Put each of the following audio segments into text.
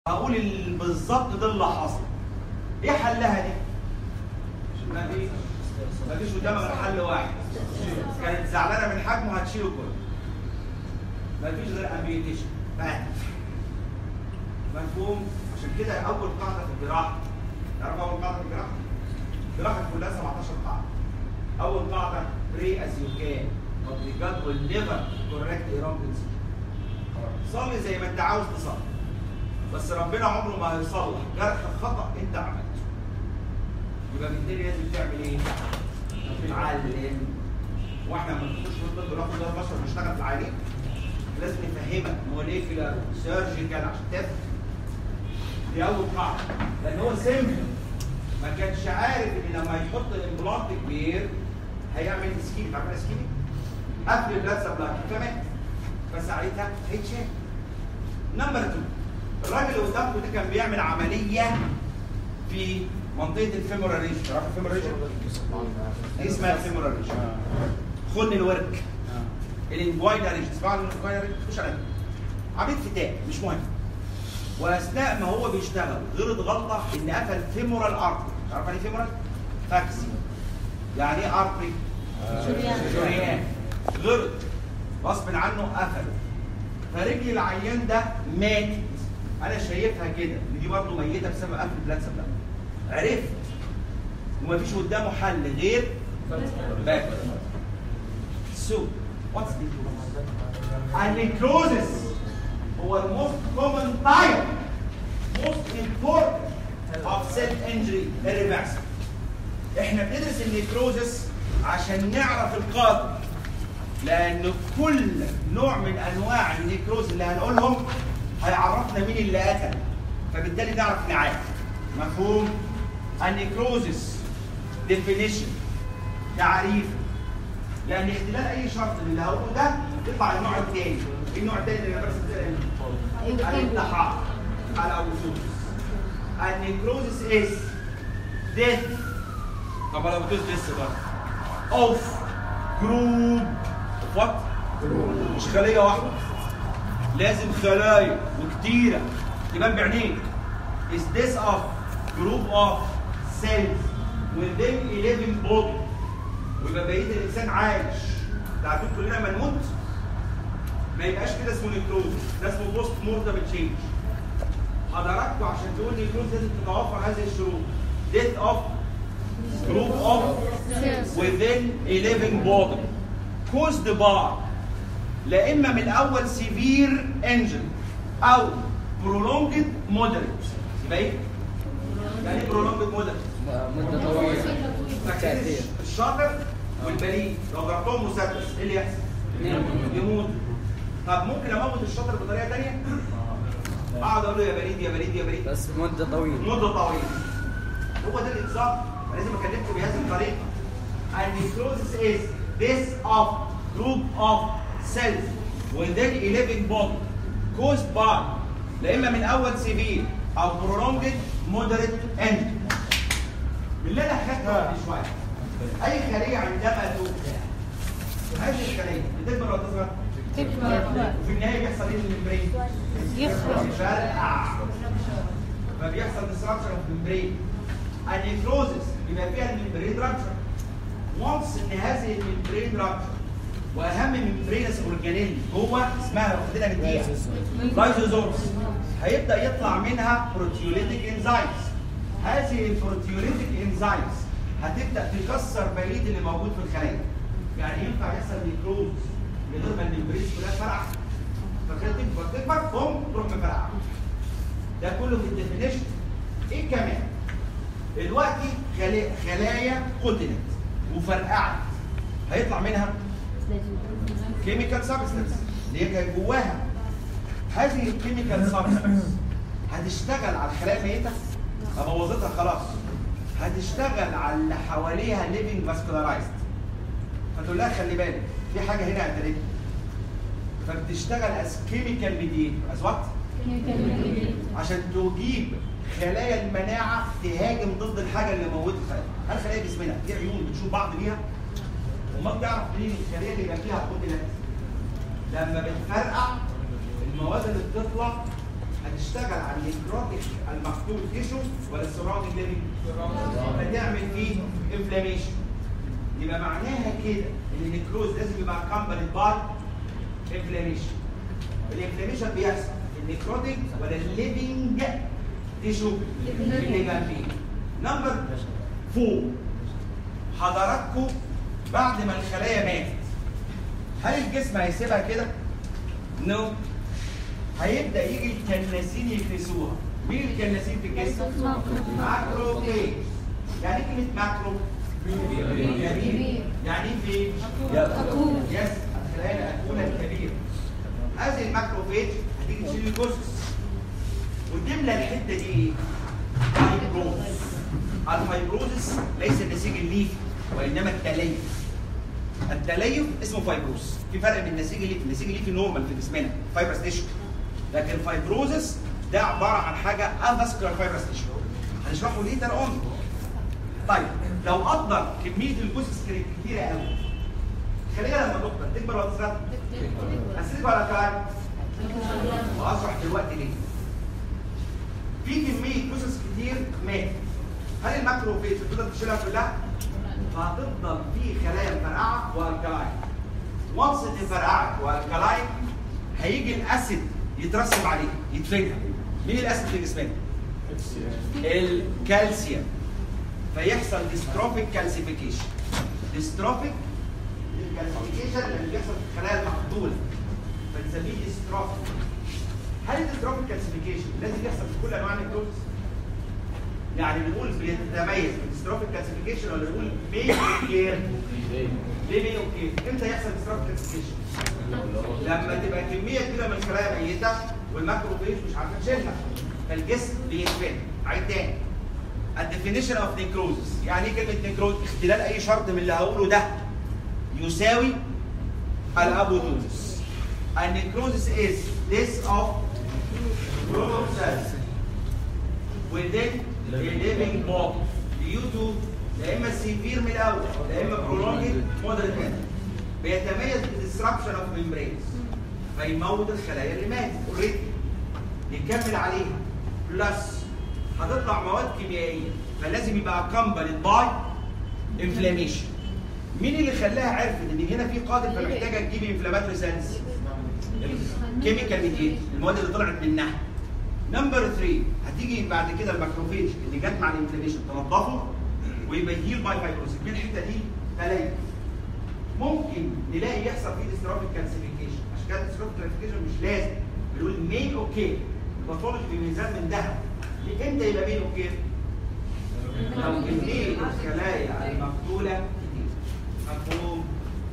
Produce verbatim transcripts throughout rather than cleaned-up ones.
هقول بالظبط ده اللي حصل. ايه حلها دي؟ ما فيش ما فيش قدامها غير حل واحد. كانت زعلانه من حجمه هتشيله كله. ما فيش غير امبيوتيشن. مفهوم؟ عشان كده اول قاعده في الجراحه. تعرف اول قاعده في الجراحه؟ الجراحه كلها سبعتاشر قاعده. اول قاعده بري از يو كان but the God will never correct a wrong principle. صلي زي ما انت عاوز تصلي. بس ربنا عمره ما هيصلح جرح خطأ انت عملته. يبقى بالتالي لازم تعمل ايه؟ تتعلم. واحنا لما نخش في الطب ناخد ده البشر نشتغل في العيانين لازم نفهمك موليكيولار سيرجيكال عشان تفهم. دي اول قاعده. لان هو سيمبل ما كانش عارف ان لما يحط الامبلانت كبير هيعمل اسكيمي. عارف اسكيمي؟ قبل البلاد سبلاي كمان. فساعتها هيتشال. نمبر اتنين الراجل اللي قدامكم ده كان بيعمل عمليه في منطقه الفيمورال ريجن. تعرف الفيمورال ريجن؟ دي اسمها الفيمورال ريجن. خن الورك. الانجوينا ريجن. اسمعوا عن الانجوينا ريجن؟ مش عارف. عمليه فتاة مش مهم. واثناء ما هو بيشتغل غلط غلطه ان قفل فيمورال ارتري. تعرف يعني ايه فيمورال؟ فاكسي. يعني ايه ارتري؟ شريان. غلط غصب عنه قفله. فرجل العيان ده ماتت. انا شايفها كده ان دي برضه ميته بسبب قفل البلاد سبلاي. عرفت ومفيش قدامه حل غير باك. سو واتس دي النيكروزس هو الموست كومن تايب موست امبورتنت اوف سيل انجري irreversible. احنا بندرس النيكروزس عشان نعرف القاتل، لان كل نوع من انواع النيكروز اللي هنقولهم هيعرفنا مين اللي قتل، فبالتالي نعرف نعالج. مفهوم؟ النيكروزس ديفينيشن تعريف، لان اختلال اي شرط من اللي هقوله ده يطلع النوع الثاني. ايه النوع الثاني اللي بس الانتحار الاوتوز. النيكروزس از ديث. طب الاوتوز ديث بقى اوف جروب وات؟ مش خليه واحده، لازم خلايا وكتيره تبان بعينيك. is this of group of cells within a living body. ويبقى بقيه الانسان عايش. تعرفين كلنا لما نموت ما يبقاش كده اسمه نيكروز، ده اسمه بوست مورتم تشينج. حضراتكم عشان تقول نيكروز لازم تتوفر هذه الشروط. death of group of within a living body caused by لا اما من الاول سيفير انجري او برولونجد مودريت. يبقى ايه؟ يعني ايه برولونجد مودريت؟ مده طويله. فاكرين الشاطر والبليد لو ضربتهم مسدس ايه اللي يحصل؟ يموت. طب ممكن اموت الشاطر بطريقه ثانيه؟ اقعد اقول له يا بليد يا بليد يا بليد بس مده طويله. مده طويله. هو ده الاكزام. لازم اكلمكم بهذه الطريقه. النيكروزس از this of group of cells within a living body caused by لا اما من اول سيفير او prolonged moderate injury. بالله انا حكيته من شويه. اي خليه عندما تبدا هذه الخليه بتكبر ولا تصغر؟ تكبر. وفي النهايه بيحصل ايه للممبرين؟ يخرج. يفرقع. فبيحصل ديستراكشن اوف الممبرين. النيكروزس بيبقى فيها الممبرين رابشر. وانس ان هذه الممبرين رابشر واهم ممبرينس اورجانيل جوه اسمها واخدينها من دقيقه لايزوزومز، هيبدا يطلع منها بروتيوليتيك انزيمز. هذه البروتيوليتيك انزيمز هتبدا تكسر بقيه اللي موجود في الخلايا. يعني ينفع يحصل نيكروز من غير ما الممبرينز كلها تفرقع؟ فكده تكبر تكبر بوم تروح مفرقعه. ده كله في الديفينيشن. ايه كمان؟ دلوقتي خلايا قتلت وفرقعت هيطلع منها كيميكال سبستنس اللي هي كانت جواها. هذه الكيميكال سبستنس هتشتغل على الخلايا الميته؟ ابوظتها خلاص. هتشتغل على اللي حواليها ليفنج فاسكولارايزد. فتقول لها خلي بالك في حاجه هنا قتلتك. فبتشتغل از كيميكال ميديتور. از وات؟ عشان تجيب خلايا المناعه تهاجم ضد الحاجه اللي موتت الخلايا. هل خلايا جسمنا في عيون بتشوف بعض بيها؟ وما بتعرف منين الخلايا اللي يبقى فيها قتلت؟ لما بتفرقع المواد اللي بتطلع هتشتغل على النكروتيك المقتول تيشو ولا السراوندنج ليفنج؟ هتعمل فيه انفلاميشن. يبقى معناها كده ان النكروز لازم يبقى كامبلد باي انفلاميشن. الانفلاميشن بيحصل في النكروتيك ولا الليفنج تيشو اللي جنبيه. نمبر فور، حضراتكم بعد ما الخلايا ماتت هل الجسم هيسيبها كده؟ نو. no. هيبدا يجي الكناسين يكنسوها. مين الكناسين في الجسم؟ ماكروفيج. يعني ايه كلمه ماكرو؟ كبير. يعني ايه فيج؟ يس، الخلايا الاكوله الكبيره. هذه الماكروفيج هتيجي تشيل الجثث وتملى الحته دي ايه؟ فايبروز. الفايبروزس ليس النسيج الليفي وانما التليف. التليف اسمه فايبروز. في فرق بين النسيج الليفي، النسيج الليفي نورمال في جسمنا فايبرس تيشو، لكن الفايبروزس ده عباره عن حاجه افاسكولار فايبرس تيشو. هنشرحه ليتر اون. طيب لو قدر كميه الجثث كانت كتيره قوي، الخليه لما تكبر تكبر ولا تصغر؟ هتكبر ولا تصغر؟ واشرح دلوقتي ليه. في كميه جثث كتير ماتت. هل الماكروفيج تقدر تشيلها كلها؟ فهتفضل في خلايا مفرقعه والكلاين. وانس ان فرقعت والكلاين هيجي الاسيد يترسب عليه يدفنها. مين الاسيد في جسمنا؟ الكالسيوم. فيحصل ديستروفيك كالسيفيكيشن. ديستروفيك الكالسيفيكيشن اللي بيحصل في الخلايا المقتوله فنسميه ديستروفيك. هل الديستروفيك كالسيفيكيشن لازم يحصل في كل انواع النكروز؟ يعني بنقول بيتميز بالديستروفيك كالسيفيكيشن ولا نقول مي اوكير؟ ليه مي اوكير؟ امتى يحصل ديستروفيك كالسيفيكيشن؟ لما تبقى كميه كبيره من الخلايا ميته والماكروفيج مش عارفه تشيلها فالجسم بيدفن. عيد تاني. الديفينيشن اوف نيكروزس، يعني ايه كلمه نيكروز؟ اختلال اي شرط من اللي هقوله ده يساوي الابوتوزس. النيكروزس is this of group of cells within a living body due to يا اما سيفير من الاول يا اما prolonged moderate. بيتميز بالديستربشن اوف ميمبرينز فيموت الخلايا اللي ماتت اوريدي. يكمل عليها بلس هتطلع مواد كيميائيه فلازم يبقى كامبلد باي انفلاميشن. مين اللي خلاها عرفت ان هنا في قاتل فمحتاجه تجيب انفلاماتوري سيلز؟ كيميكال ميديت، المواد اللي طلعت منها. نمبر ثلاثة هتيجي بعد كده الماكروفيج اللي جت مع الانفلاميشن تنظفه ويبقى هيل باي فايبروسيس. من الحته دي ثلاثه ممكن نلاقي يحصل فيه ديستروفيك كالسيفيكيشن. عشان كده ديستروفيك كالسيفيكيشن مش لازم بنقول مين اوكي. الباثولوجي بميزان من ذهب. امتى يبقى مين اوكي؟ لو كميه الخلايا المقتوله كتير. مفهوم؟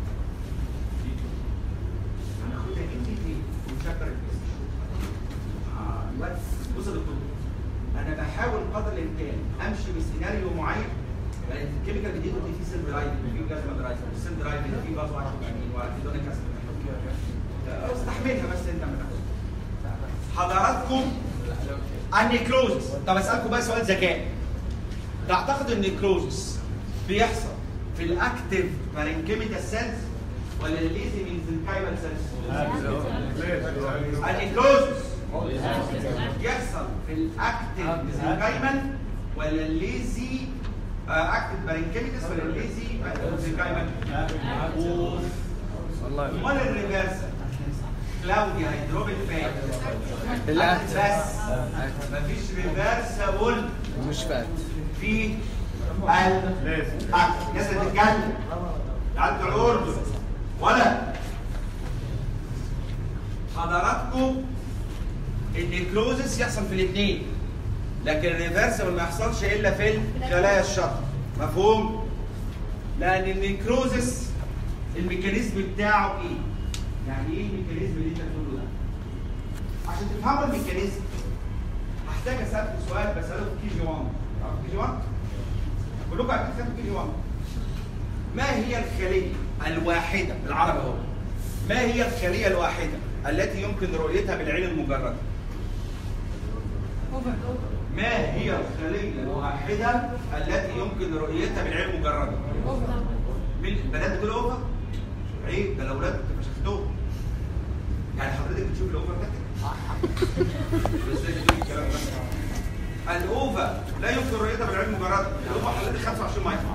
هناخدها انت دي ونشكر الجسم. اه بص يا دكتور، انا بحاول قدر الامكان امشي بسيناريو معين. يعني الكيميكال جديد اللي فيه سيل درايف وفيه بلازما درايف والسيل درايف اللي فيه باز واحد وثمانين وارتيدونيك اسيد. استحملها بس انت ما تاخدش. حضراتكم النيكروزس. طب اسالكم بقى سؤال ذكاء. تعتقد ان النيكروزس بيحصل في الاكتيف بارينكيميتال سيلز ولا الليزي ميزنكايمال سيلز؟ النيكروزس يحصل في الاكتيف ميزنكايمال ولا الليزي اكتيف بارينكيميتس ولا الليزي ميزنكايمال؟ والله امال الريفرسال كلاوديا هيدروبيك فات بس مفيش ريفرسابل مش فات في الاكتيف. الناس اللي بتتكلم تعالوا بتوع الاردن ولا حضراتكم النيكروزس يحصل في الاثنين لكن الريفرسبل ما يحصلش الا في الخلايا الشطر. مفهوم؟ لان النيكروزس الميكانيزم بتاعه ايه؟ يعني ايه الميكانيزم اللي انت بتقوله ده؟ عشان تفهموا الميكانيزم هحتاج اسالكم سؤال بساله في كي جي واحد. تعرفوا كي جي واحد؟ كلكم عارفين خدتوا كي جي واحد. ما هي الخليه الواحده بالعربي اهو؟ ما هي الخليه الواحده التي يمكن رؤيتها بالعين المجرده؟ ما هي الخليه الواحده التي يمكن رؤيتها بالعين المجرده؟ مين البنات بتقول اوفر؟ عيب، ده الاولاد انت مش هتاخدوهم. يعني حضرتك بتشوف الاوفر بتاعتك؟ الاوفا لا يمكن رؤيتها بالعين مجرد. الاوفا حوالي خمسة وعشرين مايكرون.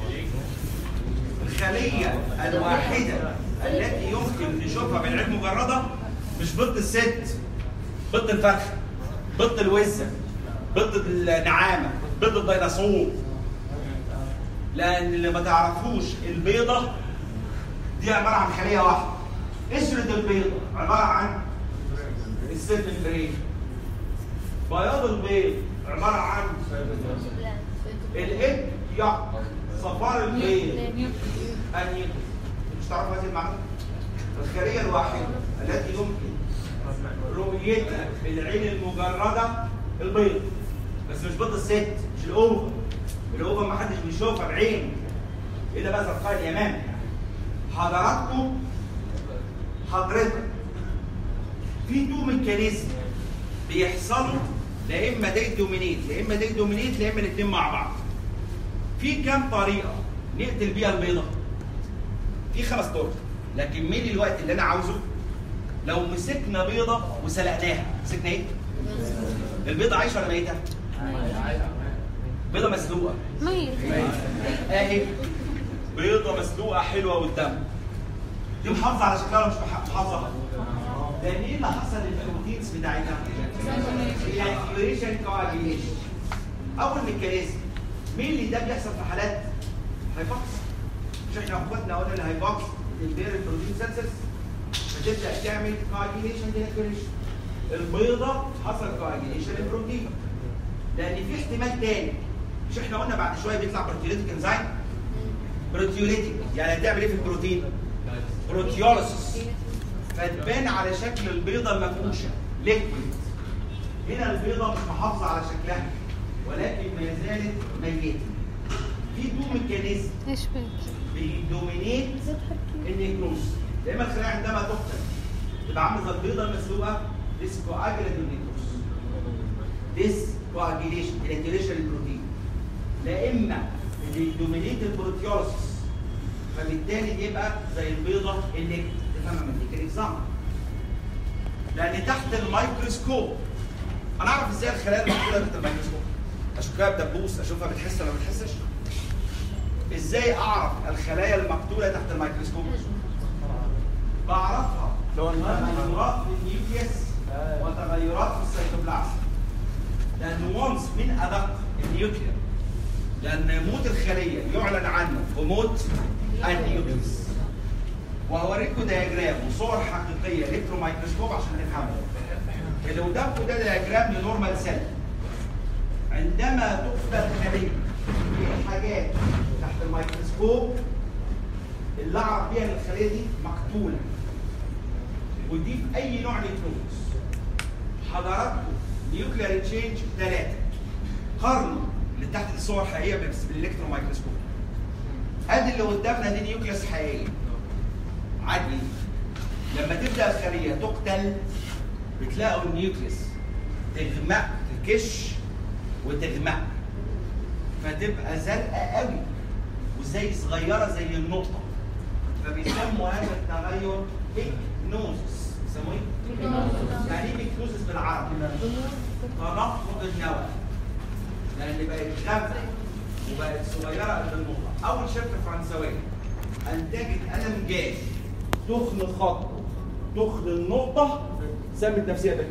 الخليه الواحده التي يمكن نشوفها بالعين مجرده مش بيض الست، بيض الفرخه، بيض الوزه، بيض النعامه، بيض الديناصور. لان اللي ما تعرفوش البيضه دي عباره عن خليه واحده. قشره البيضه عباره عن السيل ممبرين. بياض البيض عباره عن الايج يق. صفار البيض النيوكليس. مش تعرفوا هذه المعلومه؟ الخليه الواحده التي يمكن رؤيتها بالعين المجرده البيض، بس مش بيض الست، مش الاوفا. الاوفا ما حدش بيشوفها بعينه الا بقى زرقاء اليمامي. حضراتكم حضرتك في تو ميكانيزم بيحصلوا، لا اما ده دومينيت لا اما ده دومينيت لا اما الاثنين مع بعض. في كام طريقه نقتل بيها البيضه؟ في خمس طرق، لكن مين الوقت اللي انا عاوزه؟ لو مسكنا بيضه وسلقناها، مسكنا ايه؟ البيضه عايشه ولا ميته؟ بيضه مسلوقه. ميت. اهي بيضه مسلوقه حلوه قدامك. دي محافظه على شكلها ولا مش محافظه؟ لان ايه اللي حصل للبروتينز بتاعتها؟ الانتيوريشن كواجيليشن. اول ميكانيزم مين اللي ده بيحصل في حالات هايبوكس؟ مش احنا اخواتنا قلنا الهايبوكس تنبير البروتين سنسس فتبدا تعمل كواجيليشن ديناتوريشن. البيضه حصل كواجيليشن للبروتين. لان في احتمال تاني، مش احنا قلنا بعد شويه بيطلع بروتيوليتيك انزيم؟ بروتيوليتيك يعني هتعمل ايه في البروتين؟ بروتيوليسيس. فتبان على شكل البيضه المفروشه ليكويد. هنا البيضه مش محافظه على شكلها ولكن ما زالت ميته. في تو ميكانيزم ايش بك؟ بيدومينيت النيكروز. يا اما الخلايا عندما تقتل تبقى عامله زي البيضه المسلوقه ديسكواجيليشن النيكروز. ديسكواجيليشن انتيليشن البروتين. لا اما بيدومينيت البروتيوليسيس فبالتالي يبقى زي البيضه اللي تفهمها من دي اكزامبل. لان تحت الميكروسكوب انا اعرف ازاي الخلايا الموجوده تحت الميكروسكوب. اشوفها بدبوس، اشوفها بتحس ولا ما بتحسش؟ ازاي اعرف الخلايا المقتوله تحت الميكروسكوب؟ بعرفها تغيرات في النيوكليس وتغيرات في السيتوبلازم. لان وانس من ادق النيوكلير، لان موت الخليه يعلن عنه بموت النيوكليس. وهوريكم دياجرام وصور حقيقيه الكترو مايكروسكوب عشان نفهمها. اللي قدامكم ده دياجرام لنورمال سيل. عندما تقتل خليه في حاجات تحت الميكروسكوب اللي اعرف بيها ان الخليه دي مقتوله. ودي في اي نوع نيوكليوس. حضراتكم نيوكلير تشينج ثلاثه. قارنوا اللي تحت الصور حقيقيه بس بالالكترو مايكروسكوب. ادي اللي قدامنا دي نيوكليوس حقيقيه. عادي. لما تبدا الخليه تقتل بتلاقوا النيوكليوس تغمق، تكش وتغمق فتبقى زرقاء قوي وزي صغيره زي النقطه. فبيسموا هذا التغير بيكنوزس. بيسموه ايه؟ يعني ايه بيكنوزس بالعربي؟ تنقط النوى. لان بقت غامقه وبقت صغيره قد النقطه. اول شركه فرنسويه انتجت قلم جاف تخن الخط تخن النقطه سمت نفسها بك.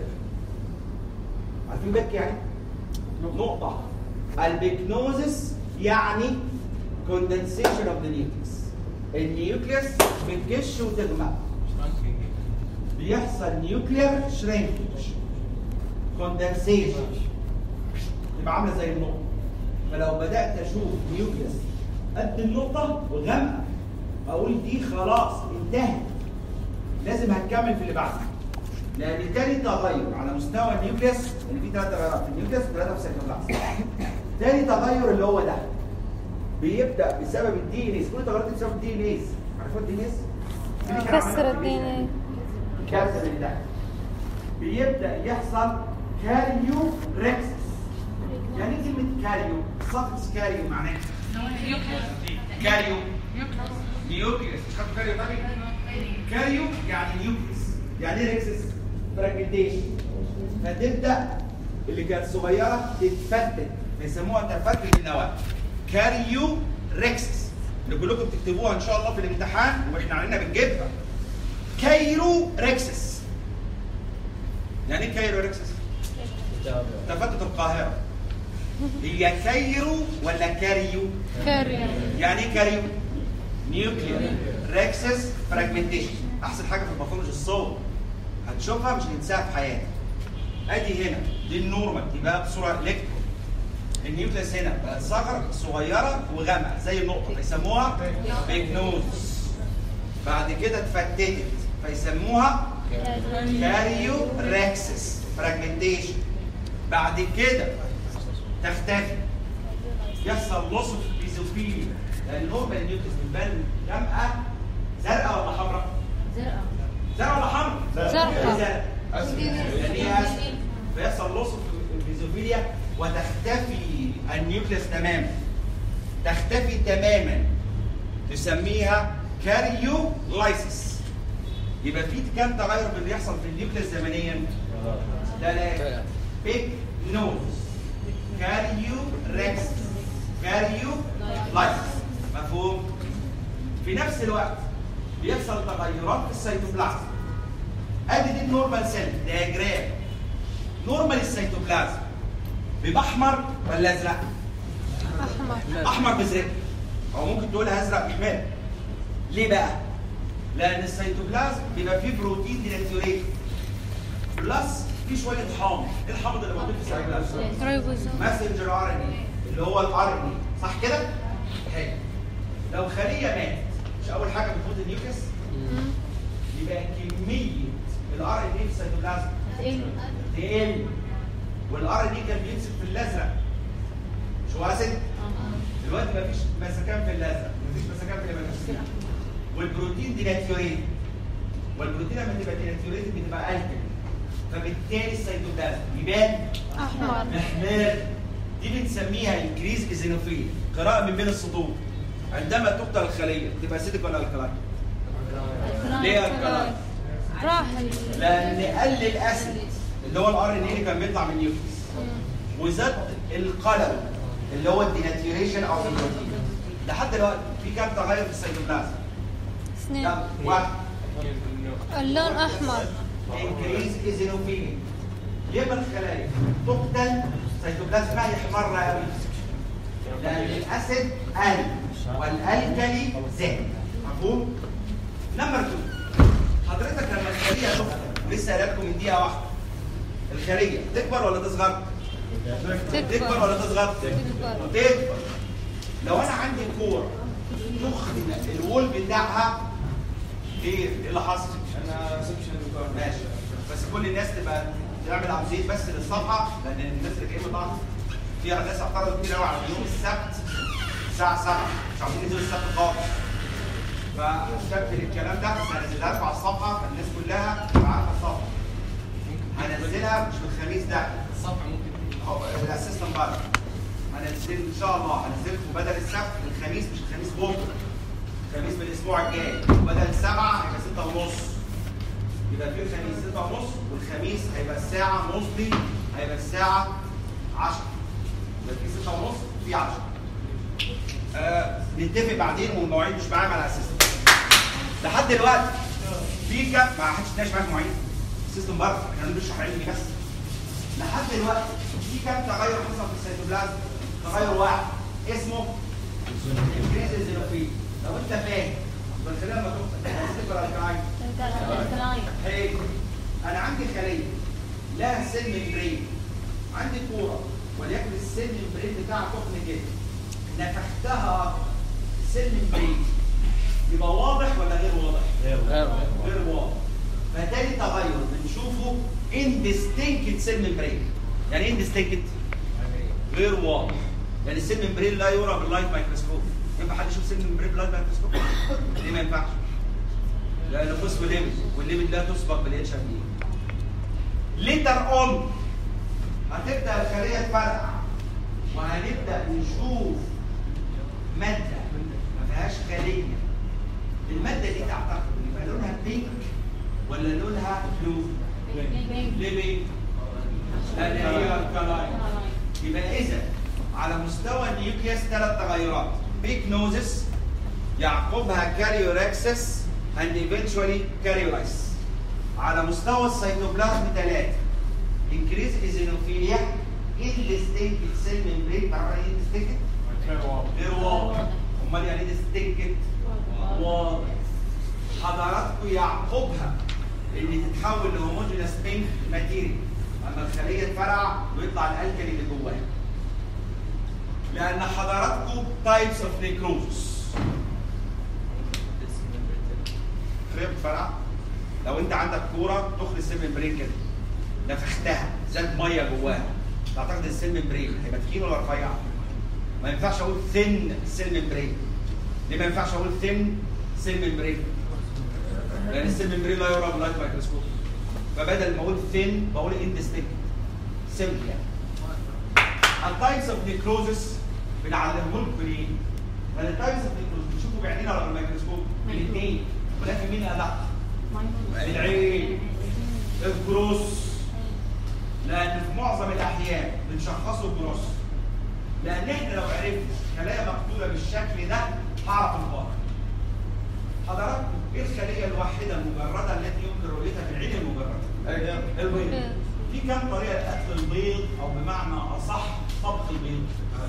عارفين بك يعني؟ نقطه. البيكنوزس يعني كوندنسيشن اوف ذا نيوكليس. النيوكليس بتكش وتغمق. بيحصل نيوكلير شرينكج كوندنسيشن تبقى عامله زي النقطه. فلو بدات اشوف نيوكليس قد النقطه وغامقه اقول دي خلاص انتهت، لازم هتكمل في اللي بعده. لان تاني تغير على مستوى النيوكليس، لان في ثلاث تغيرات في النيوكليس وثلاثه في السيتوبلازم. تاني تغير اللي هو ده بيبدا بسبب الدي ان اس. كل التغيرات دي بسبب الدي ان اس. عارفين الدي ان اس؟ كسر الدي ان اي. كسر اللي ده بيبدا يحصل كاريو ريكسس. يعني ايه كلمه كاريو؟ صفت كاريو معناها كاريو نيوكليس. مش خدتوا كاريو طبعا؟ كاريو يعني نيوكليس. يعني ايه ريكسس؟ فراجمنتيشن، فتبدا اللي كانت صغيره تتفتت، فيسموها تفتت النواه. كاريو ريكسس اللي كلكم بتكتبوها ان شاء الله في الامتحان واحنا علينا بنجيبها. كايرو ريكسس يعني ايه كايرو ريكسس؟ تفتت القاهره. هي كايرو ولا كاريو؟ كاريو. يعني ايه كاريو؟ نيوكلير ريكسس فراجمنتيشن. احسن حاجه في الباثولوجي الصور هتشوفها مش هتنساها في حياتك. ادي هنا دي النورمال دي بقى بصوره الكترون. النيوكليس هنا بقت صغر صغيره وغامقه زي النقطه فيسموها بيكنوز. بعد كده اتفتتت فيسموها كاريو ريكسس فراجمنتيشن. بعد كده تختفي يحصل لوس اوف بيزوفيليا لان النورمال النيوكليس بتبان غامقه زرقاء ولا حمراء؟ زرقاء. زرقاء ولا حمراء؟ زرقاء. يعني ايه اسود؟ فيحصل لوس اوف بيزوفيليا وتختفي النيوكليس تماما. تختفي تماما نسميها كاريو لايسيس. يبقى في كام تغير اللي يحصل في النيوكليس زمنيا؟ ثلاثة. بيج نوز، كاريو ريكسس، كاريو لايسيس. مفهوم؟ في نفس الوقت بيحصل تغيرات في السيتوبلازم. ادي دي النورمال سيل دياجرام. نورمال السيتوبلازم بيبقى احمر ولا ازرق؟ احمر. احمر بازرق او ممكن تقولها ازرق محمر. ليه بقى؟ لان السيتوبلازم بيبقى فيه بروتين ديناتيوريت بلس في شويه حامض. ايه الحامض اللي موجود في السيتوبلازم؟ رايبوزوم. ماسنجر ار ان اي اللي هو الار ان اي، صح كده؟ حلو. لو خليه ماتت مش اول حاجه بتموت النيوكليس؟ يبقى كميه الار ان اي في السيتوبلازم تقل. والار ان اي كان بيمسك في الازرق مش هو اسيد؟ دلوقتي مفيش مسكان في الازرق، مفيش مسكان في الهيماتوسيل. والبروتين ديناتيوريت، والبروتين لما تبقى ديناتيوريت بتبقى الكلي، فبالتالي السيتوبلازم يبان احمر محمر. دي بنسميها انكريز ايزينوفيل، قراءه من بين السطور. عندما تقتل الخليه تبقى اسيدك ولا الكلاين؟ ليه الكلاين؟ راح لان قل الاسيد اللي هو الار ان اي اللي كان بيطلع من النيوكليس وزاد القلم اللي هو الديناتيوريشن او البروتين. لحد دلوقتي في كام تغير في السيتوبلازم؟ اثنين. واحد اللون احمر. انكريز ايزينوفيل. يبقى الخلايا تقتل سيتوبلازمها يحمر قوي لان الاسيد قل والالكلي زاد. مفهوم؟ نمبر اتنين، حضرتك لما الخليه تقتل لسه قايل لكم من دقيقه واحده الخليه تكبر ولا تصغر؟ تكبر ولا تصغر؟ تكبر. تكبر. لو انا عندي كوره تخن الوول بتاعها ايه؟ ايه اللي حصل؟ انا سكشن ماشي، بس كل الناس تبقى تعمل ابديت بس للصفحه لان الناس اللي جايه طبعا فيها ناس اعترضوا كتير قوي على يوم السبت الساعه سبعة مش عاوزين ينزلوا السبت خالص. فهستقبل الكلام ده بس هنزلها لكم على الصفحه فالناس كلها تبقى عارفه الصفحه. هنزلها مش في الخميس ده الصفحه ممكن الاسيستنت بره. هنزل ان شاء الله هنزلكم بدل السبت الخميس مش الخميس بكره. الخميس من الاسبوع الجاي بدل سبعة هيبقى ستة ونص. يبقى في الخميس ستة ونص والخميس هيبقى الساعة مصري هيبقى الساعة عشرة. يبقى في ستة ونص وفي عشرة. آه نتفق بعدين والمواعيد مش معايا مع الاسيستنت. لحد دلوقتي في كام ما حدش ناقش معاك مواعيد. السيستم بره احنا بنشرح علمي بس. لحد دلوقتي في كام تغير حصل في السيتوبلازم؟ تغير واحد اسمه انكريز ايزينوفيل. لو انت فاهم يبقى الخليه لما تقتل هتستقبل الكلاين. الكلاين. حلو. انا عندي خليه لها سيل ممبرين. عندي كوره وليكن السيل ممبرين بتاعها تخن كده. نفختها سيل ممبرين يبقى واضح ولا غير واضح؟ غير واضح. فتاني تغير بنشوفه اندستنكت سيل ممبرين. يعني ايه اندستنكت؟ غير واضح. يعني السيل ممبرين لا يرى باللايت مايكروسكوب. ينفع حد يشوف سيل ممبرين باللايت مايكروسكوب؟ ليه ما ينفعش؟ لأنه قسم ليميت والليميت لا تسبق بالاتش ام اي. ليتر اون هتبدا الخليه تفرقع وهنبدا نشوف ماده ما فيهاش خليه. الماده دي تعتقد يبقى لونها بينك ولا لونها بلو؟ ليه بيه؟ لان هي الكلاين. يبقى اذا على مستوى النيوكليس ثلاث تغيرات، بيكنوزس يعقبها كاريوركسس and eventually كاريولايس. على مستوى السيتوبلازم ثلاثه، increase eosinophilia indistinct cell membrane. تعرف يعني ايه indistinct؟ غير واضح. امال يعني ايه distinct؟ واضح. حضراتكم يعقبها اللي تتحول لهوموجينس بينك ماتيريال، اما الخليه تفرع ويطلع الالكلي اللي جواها. لان حضراتكم تايبس اوف نيكروزس. خليه بتفرع، لو انت عندك كوره تخرج السيل ممبرين كده، نفختها زاد ميه جواها، تعتقد السيل ممبرين هيبقى تخين ولا رفيع؟ ما ينفعش اقول ثين سيل ممبرين. ليه ما ينفعش اقول ثين سيل ممبرين؟ لان السيل ممبرين لا يرى باللايت مايكروسكوب. فبدل ما اقول ثين بقول اندستنكت سيمبل يعني. التايبس اوف نيكروزس بنعلمهم لكم ليه؟ لان التايبس اوف نيكروزس بنشوفه بعينينا ولا بالميكروسكوب؟ بالاثنين، ولكن مين ادق؟ العين، الجروس. لان في معظم الاحيان بنشخصه الجروس. لان احنا لو عرفنا خلايا مقتوله بالشكل ده هعرف الفرق. حضراتكم ايه الخليه الوحيده المجرده التي يمكن رؤيتها بالعين المجرده؟ البيض. في كم طريقه لقتل البيض او بمعنى اصح طبخ البيض؟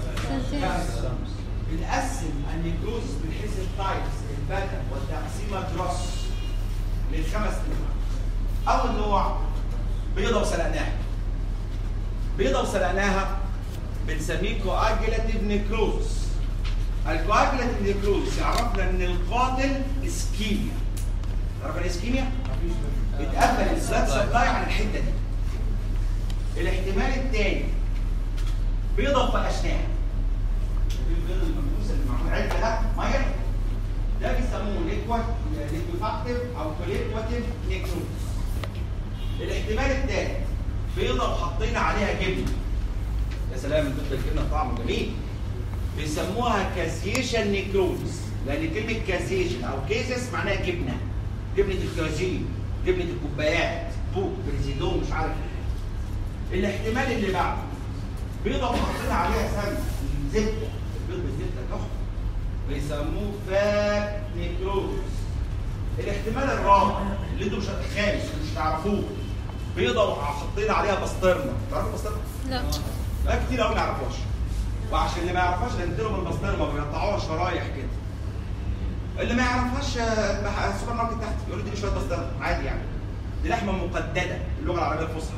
بنقسم النيكروزس من حيث التايبس الباتن والتقسيمه جروس للخمس انواع. اول نوع بيضه وسلقناها. بيضه وسلقناها بنسميه كواجيلاتيف نيكروزس. الكواجيلاتيف نيكروزس يعرفنا ان القاتل اسكيميا. تعرف ايه اسكيميا؟ بتقفل البلاد سبلاي عن الحته دي. الاحتمال الثاني بيضه فقشناها. البيض المنفوس اللي معمول علبه ده ميه، ده بيسموه ليكويد ليكويفاكتيف او كوليكواتيف نيكروزس. الاحتمال الثالث بيضه وحطينا عليها جبنه. يا سلام انتوا الجبنه طعمه جميل. بيسموها كازيشن نيكروزس، لان كلمه كازيشن او كيزس معناها جبنه. جبنه الكازين، جبنه الكوبايات، بوك، بريزيدون، مش عارف ايه. الاحتمال اللي بعده بيضه وحطينا عليها سمنه زبده، البيض بالزبده تحفه، بيسموه فات نيكروزس. الاحتمال الرابع اللي انتوا مش الخامس مش تعرفوه، بيضه وحطينا عليها بسطرمه. تعرفوا البسطرمه؟ لا. لا كتير قوي ما يعرفوهاش. وعشان اللي ما يعرفهاش نديلهم البسطرمه بيقطعوها شرايح كده. اللي ما يعرفهاش السوبر ماركت تحت يقول لي دي شويه بسطرمه عادي يعني. دي لحمه مقدده اللغه العربيه الفصحى.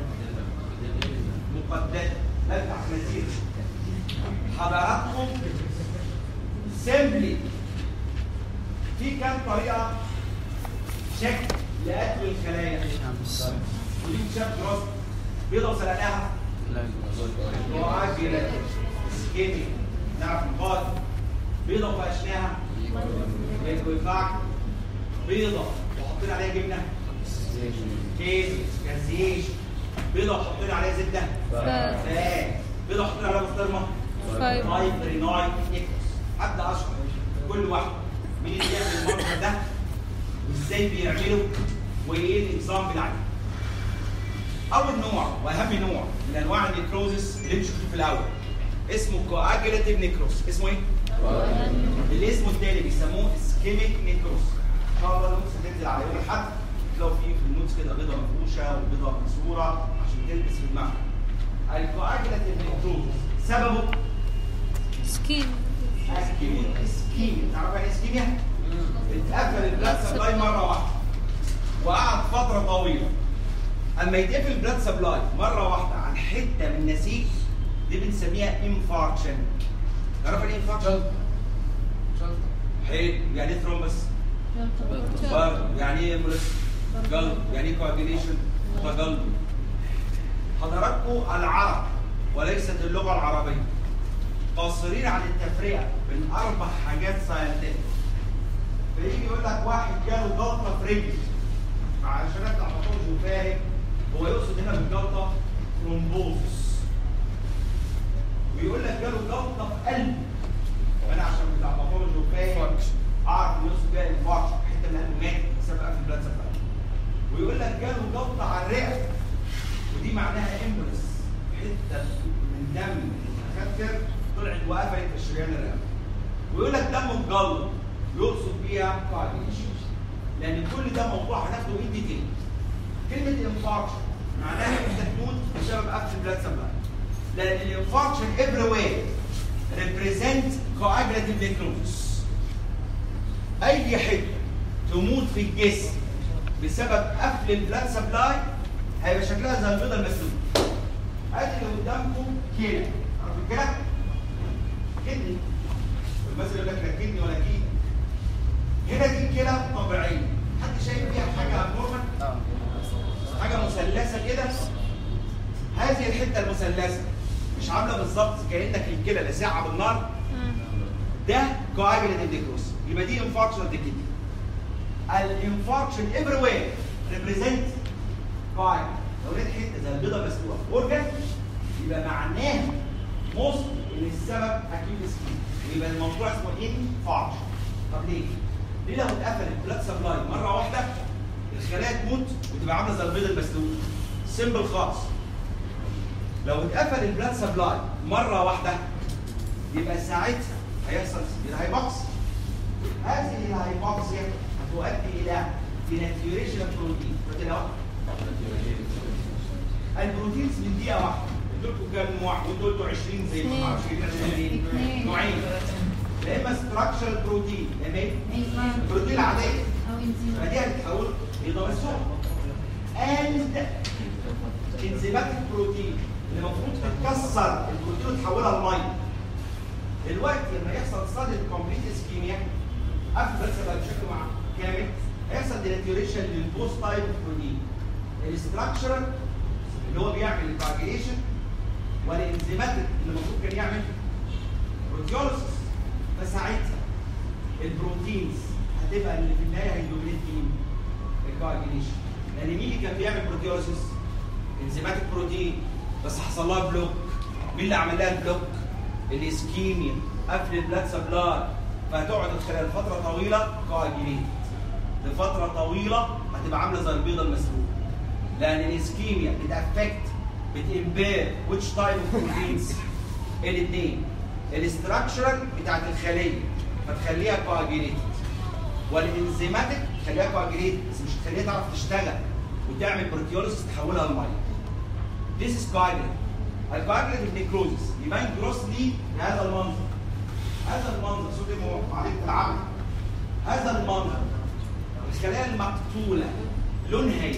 مقدده لا بتاع خنازير. حضراتكم سيمبلي في كام طريقه شكل لقتل الخلايا. ودي شكل راس بيضه وسلقناها. كواجيلاتيف اسكيميا نعرف القاتل. بيضه وفقشناها. ليكويفاكتيف. بيضه وحطينا عليها جبنه. كيس كازيشن. بيضه وحطينا عليها زبده. فات. بيضه وحطينا عليها بسطرمه. فايبرينويد نيكروس. هبدا اشرح كل واحده مين اللي بيعمل المنظر ده وازاي بيعمله وايه الاكزامبل عليه. اول نوع واهم نوع من انواع النيكروزس اللي انتوا شفتوه في الاول اسمه كواجيلاتيف نيكروز. اسمه ايه؟ اللي اسمه التاني بيسموه اسكيميك نيكروز. ان شاء الله النوتس هتنزل على يوم الاحد لو في في النوتس كده بيضه مفروشه وبيضه مكسوره عشان تلبس في دماغك. الكواجيلاتيف نيكروز سببه سكين. اسكيميا. اسكيميا تعرف يعني اسكيميا؟ اتقفل البلاد سبلاي مره واحده وقعد فتره طويله. اما يتقفل البلاد سبلاي مره واحده عن حته من النسيج دي بنسميها انفاركشن. تعرف يعني ايه انفاركشن؟ حلو. يعني ايه ثرومبس؟ برضه. يعني ايه امبوليس؟ جلد. يعني ايه كواجيليشن؟ تجلط. حضراتكم العرب وليست اللغه العربيه قاصرين عن التفرقه بين اربع حاجات ساينتفك. فيجي يقول لك واحد جاله جلطه في رجله عشان اطلع باثولوجي وفاهم هو يقصد هنا بالجلطه ثرومبوزس. ويقول لك جاله جلطه في قلبه وانا عشان بتاع باثولوجي وفاهم اعرف ان يقصد بيها انفاركشن، حته من قلبه ماتت بسبب قفل البلاد سبلاي. ويقول لك لك جاله ضغط على الرئه، ودي معناها امبولس، حته من دم المتخدر طلعت وقفلت الشريان الرئوي. ويقول لك دم مجلط، يقصد بيها كواجيليشن، لان كل ده موضوع هناخده ان ديتيل. كلمه انفاركشن معناها انت تموت بسبب قفل البلاد سبلاي، لان الانفاركشن every way represent coagulative necrosis. اي حته تموت في الجسم بسبب قفل البلاد سبلاي هيبقى شكلها زي البيضه المسلوقه. ادي اللي قدامكم كده، عارفين كده؟ كدني. المثل يقول لك لا كدني ولا كيد. هنا دي كده طبيعيه، حد شايف فيها حاجه نورمال؟ حاجه مثلثه كده. هذه الحته المثلثه مش عامله بالظبط كانك الكلى لساعه بالنار. ده coagulative necrosis، يبقى دي انفاركشن اوف ذا كدني. الانفاركشن every way represent coagulation. لو لقيت حته زي البيضه مسلوقه اورجان يبقى معناه موست ان السبب اكيد اسكيم، يبقى الموضوع اسمه انفاركشن. طب ليه؟ ليه لو اتقفل البلاد سبلاي مره واحده الخلايا تموت وتبقى عامله زي البيضه المسلوقه؟ سيمبل خالص. لو اتقفل البلاد سبلاي مره واحده يبقى ساعتها هيحصل الهايبوكسيا. هذه الهايبوكسيا هتؤدي الى ديناتيوريشن اوف بروتين. بروتين واحد. البروتينز من دقيقه واحده، قلت لكم كام نوع؟ وانتوا قلتوا عشرين زي ما اعرفش اثنين نوعين. يا اما ستراكشرال بروتين، يا اما ايه؟ البروتين العاديه. فدي هتتحول بيضه مسلوقه. اند انزيماتيك بروتين اللي المفروض تتكسر البروتين وتحولها لميه. دلوقتي لما يحصل صدمه كومبليت اسكيميا قفل بس بقى بشكل مع كامل هيحصل ديناتيوريشن للبوست تايب بروتين. الاستراكشرال اللي هو بيعمل الكواجيليشن، والانزيماتيك اللي المفروض كان يعمل بروتيوليسيس. فساعتها البروتينز هتبقى اللي في النهايه هيدومينيت مين؟ الكواجيليشن. لان مين اللي كان بيعمل بروتيوليسيس؟ انزيماتيك بروتين، بس حصل لها بلوك. مين اللي عمل لها البلوك؟ الاسكيميا، قفل البلاد سبلاي. فهتقعد خلال فتره طويله كواجيليت. لفتره طويله هتبقى عامله زي البيضه المسلوقه. لان الاسكيميا بتافكت بتمبير ويتش تايب اوف بروتينز؟ الاثنين. الاستراكشرال بتاعت الخليه فتخليها كواجيليت، والانزيماتيك تخليها كواجيليت بس مش تخليها تعرف تشتغل وتعمل بروتيوليسيس تحولها لميه. This is coagulative. الكواجوليتيف نيكروزيس يبان جروسلي بهذا المنظر. هذا المنظر صوتي معلقه العمل. هذا المنظر الخلايا المقتوله لونها ايه؟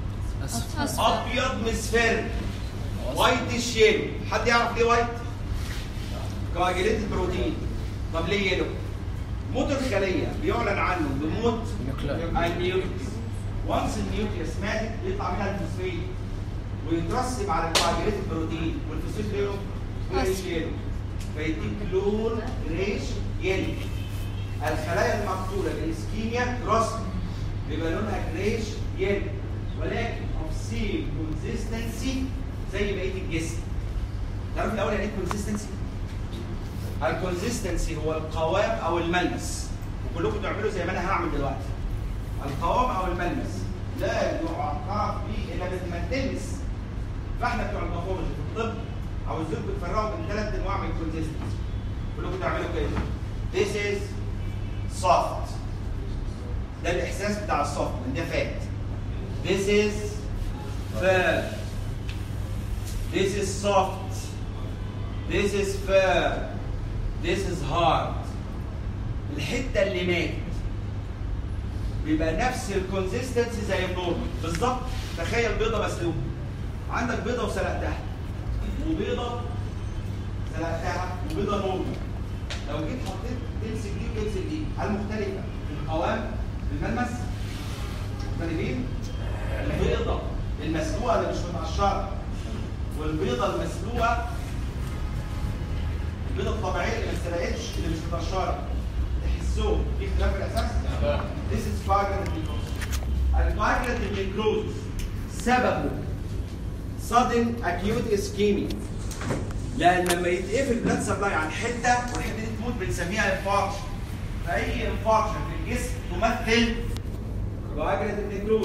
ابيض مصفر، وايت شيلو. حد يعرف ليه وايت؟ كواجوليتيف بروتين. طب ليه يلو؟ موت الخليه بيعلن عنه بموت النيوكليس. وانس النيوكليس ماتت بيطلع منها الفوسفيت ويترسب على الكواجوليتيف بروتين، والفوسفيت لونه جريش يلو، فيديك لون جريش يلو. الخلايا المقتوله بالاسكيميا جروسلي بيبقى لونها جريش يلو، ولكن اوف سيم كونسيستنسي زي بقيه الجسم. تعرف الاول يعني ايه كونسيستنسي؟ الكونسيستنسي هو القوام او الملمس، وكلكم تعملوا زي ما انا هعمل دلوقتي. القوام او الملمس لا يعترف به الا لما تلمس. فاحنا بتوع الباثولوجي في الطب عاوزينكم تفرقوا بين ثلاث انواع من الكونسيستنسي. كلكم تعملوا كده. This is soft. ده الاحساس بتاع السوفت من ده فات. This is firm. This is soft. This is firm. This is hard. الحته اللي ماتت بيبقى نفس الكونسيستنسي زي النورمال بالظبط. تخيل بيضه مسلوقه، عندك بيضه وسلقتها، وبيضه سلقتها، وبيضه نورمال. لو جيت حطيت تمسك دي وتمسك دي، هل مختلفه في القوام في الملمس؟ مختلفين؟ البيضه المسلوقه اللي مش متقشره والبيضه المسلوقه البيضه الطبيعيه اللي ما اتسلقتش اللي مش متقشره، تحسهم في اختلاف في الاساس؟ This is coagulative necrosis. الcoagulative necrosis سببه sudden acute ischemia. لأن لما يتقفل بلاد سبلاي عن حتة والحتة دي تموت بنسميها انفاركشن. فأي انفاركشن في الجسم تمثل coagulative necrosis.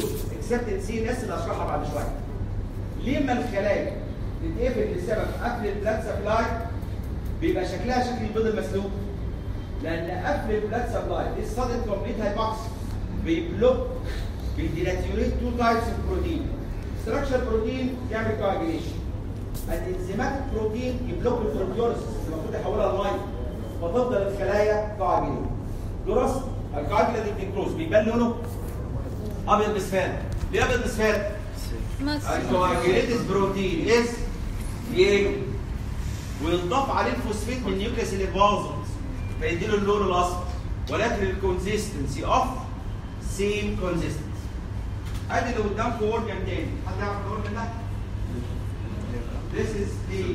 اكسبت السي ان اس اللي هشرحها بعد شويه. ليه اما الخلايا تتقفل بسبب قفل البلاد سبلاي بيبقى شكلها شكل البيض المسلوق؟ لان قفل البلاد سبلاي دي صادت كومبليت هايبوكسي بيبلوك بيديناتيوريت تو تايبس اوف بروتين. ستراكشر بروتين يعمل كواجيليشن. الانزيماتيك بروتين يبلوك البروتيوليسيس المفروض يحولها لميه فتفضل الخلايا كواجيليت. دراسه الكواجيليتيف نيكروز بيبان لونه ابيض بسفاد. ليه ابيض بسفاد؟ الكواجيليتيف بروتين از يلو ويضاف عليه الفوسفيت من النيوكليس اللي باظت فيديله اللون الاصفر ولكن الكونسيستنسي اوف سيم كونسيستنسي. ادي اللي قدامكم اورجن تاني. حد يعرف الاورجن ده؟ This is the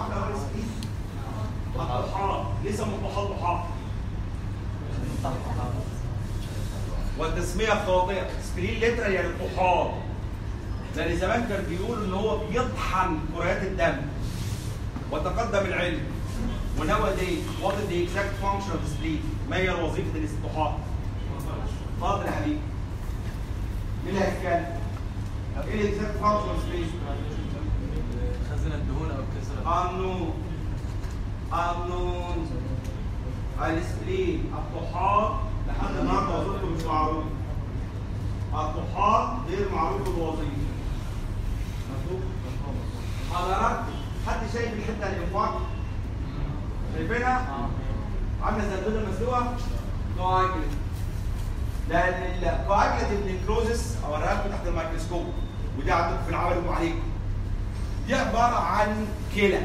الطحال. ليه سموه طحال طحال؟ والتسميه خاطئه. سبلين لترال يعني الطحال. لان زمان كان بيقولوا ان هو بيطحن كريات الدم. وتقدم العلم. ونوادي what is the exact function of the spleen؟ ما هي وظيفه الطحال؟ اتفضل يا حبيبي. مين اللي هيتكلم؟ ايه الاكزاكت فانكشن اوف سبلين؟ خزن الدهون او الكسرة. قانون قانون السبلين الطحال لحد النهارده وظيفته مش معروفه. الطحال غير معروف الوظيفه. مفهوم؟ حضرتك حد شايف الحته الانفاق؟ شايفينها؟ عامله زي البيضه المسلوقه؟ كواجلت. لان الكواجلتيف نيكروزس اوريها لكم تحت الميكروسكوب ودي عندكم في العمل وعليكم. دي عباره عن كلى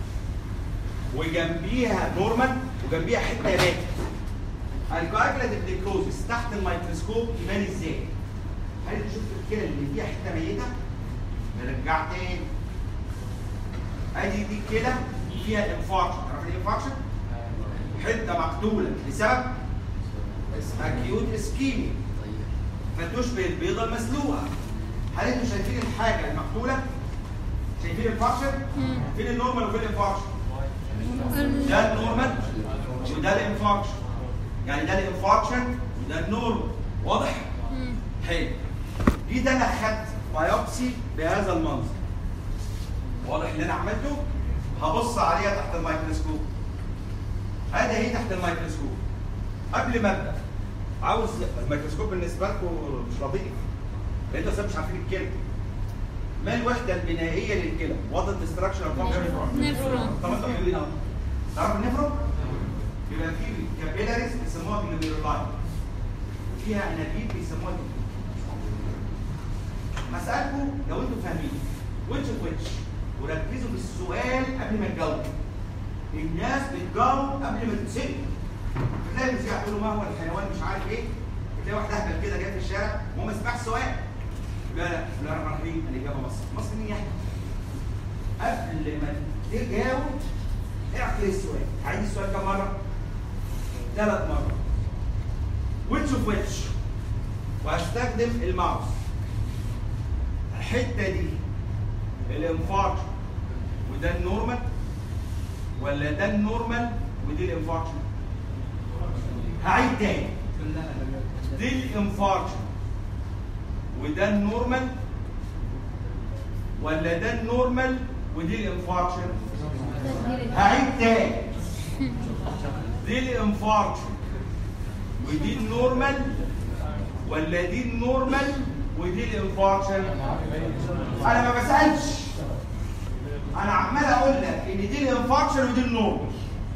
وجنبيها نورمال وجنبيها حته ماتت. الكواجلتيف نيكروزس تحت الميكروسكوب يبان ازاي؟ هل شفت الكلى اللي فيها حته ميته؟ نرجع تاني. ادي دي الكلى فيها انفاركشن. عارف ايه انفاركشن؟ حته مقتوله بسبب اكيوت اسكيميا فتشبه البيضه المسلوقه. هل انتوا شايفين الحاجه المقتوله؟ شايفين الانفاركشن؟ فين النورمال وفين الانفاركشن؟ ده النورمال وده الانفاركشن. يعني ده الانفاركشن وده النورمال. واضح؟ حلو. دي ده انا خدت بايوبسي بهذا المنظر. واضح اللي انا عملته؟ هبص عليها تحت الميكروسكوب. ادي اهي تحت الميكروسكوب. قبل ما ابدا عاوز الميكروسكوب بالنسبه لكم مش لطيف. لان انتوا مش عارفين الكلمه. ما الوحده البنائيه للكلى؟ وات ذا ستراكشر اوف نفرون. طب انتوا حلوين اهو. تعرفوا النفرون؟ بيبقى فيه كابيلاريز بيسموها جلوميرولاي. وفيها انابيب بيسموها دي. هسألكم لو انتوا فاهمين which of which وركزوا في السؤال قبل ما تجاوبوا. الناس بتجاوب قبل ما تتسأل. تلاقي المذيع يقول له ما هو الحيوان مش عارف ايه. تلاقي واحد اهبل كده جاي في الشارع وهو ما سمعش السؤال. لا لا بسم الله الرحمن الرحيم الاجابه مصر. مصر مين يا احمد؟ قبل ما تجاوب اعقل السؤال. هعيد السؤال كم مره؟ ثلاث مرات. which of which وهستخدم الماوس. الحته دي الانفاركشن وده النورمال ولا ده النورمال ودي الانفاركشن؟ هعيد تاني. دي الانفاركشن وده النورمال ولا ده النورمال ودي الانفاركشن؟ هعيد تاني. دي الانفاركشن ودي النورمال ولا دي النورمال ودي الانفاركشن؟ انا ما بسالش. انا عمال اقول لك ان دي الانفاركشن ودي النورمال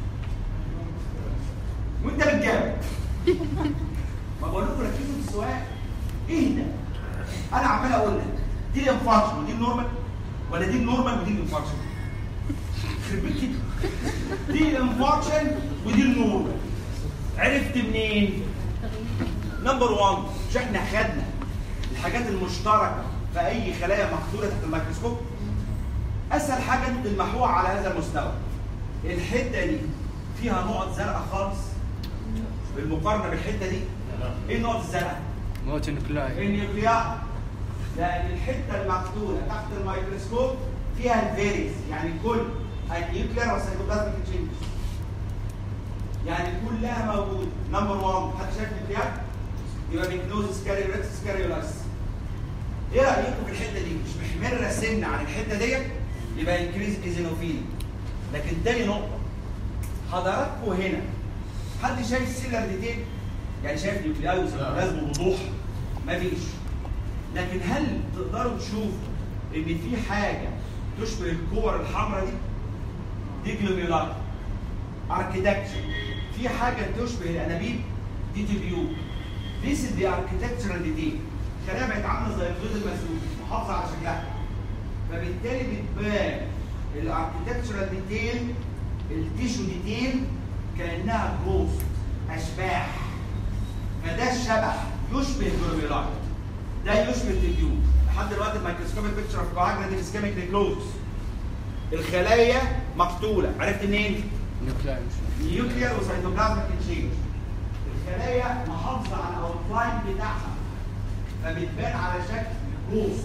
وانت بتجاوب. ما بقول لكم ركزوا في السؤال. ايه ده؟ انا عمال اقول لك دي الانفاركشن ودي النورمال ولا دي النورمال ودي الانفاركشن؟ يخرب بيت كده. دي الانفاركشن ودي النورمال. عرفت منين؟ نمبر واحد مش احنا خدنا الحاجات المشتركه في اي خلايا مقتوله تحت الميكروسكوب؟ اسهل حاجه انتوا تلمحوها على هذا المستوى. الحته دي فيها نقط زرقاء خالص بالمقارنه بالحته دي. ايه النقط الزرقاء؟ نقط النيوكلاي. النيوكلياي. لان الحته المقتوله تحت الميكروسكوب فيها الفيريز يعني كل النيوكلير والسيتوبلازميك تشينجز. يعني كلها موجوده. نمبر واحد حد شايف النيوكلياي؟ يبقى بيكنوزس كاريولاتس كاريولاس. ايه رايكم في الحته دي؟ مش محمره سن عن الحته ديت يبقى انكريز ايزينوفيل. لكن تاني نقطه حضراتكم هنا حد شايف سيلر ديتيل؟ يعني شايف نيوكلياي وسيتوبلازم بوضوح؟ مفيش. لكن هل تقدروا تشوفوا ان في حاجه تشبه الكور الحمراء دي؟ دي جلوميولار اركيتكتشر. في حاجه تشبه الانابيب؟ دي تبيوب. This is the architectural detail. الخلايا بقت عامله زي البيض المسلوق محافظه على شكلها. فبالتالي بتبان الاركيتكتشرال ديتيل التيشو ديتيل كانها جوست اشباح. فده الشبح يشبه الجلوميولاي. ده يشبه التبيوب. لحد دلوقتي الميكروسكوبيك بيكتشر اوف كواجولانت اسكيميك نيكروز. الخلايا مقتوله، عرفت منين؟ نيوكلاي نيوكليير وسيتوبلازميك تشينج. الخلايا محافظه على الاوتلاين بتاعها فبتبان على شكل جوست.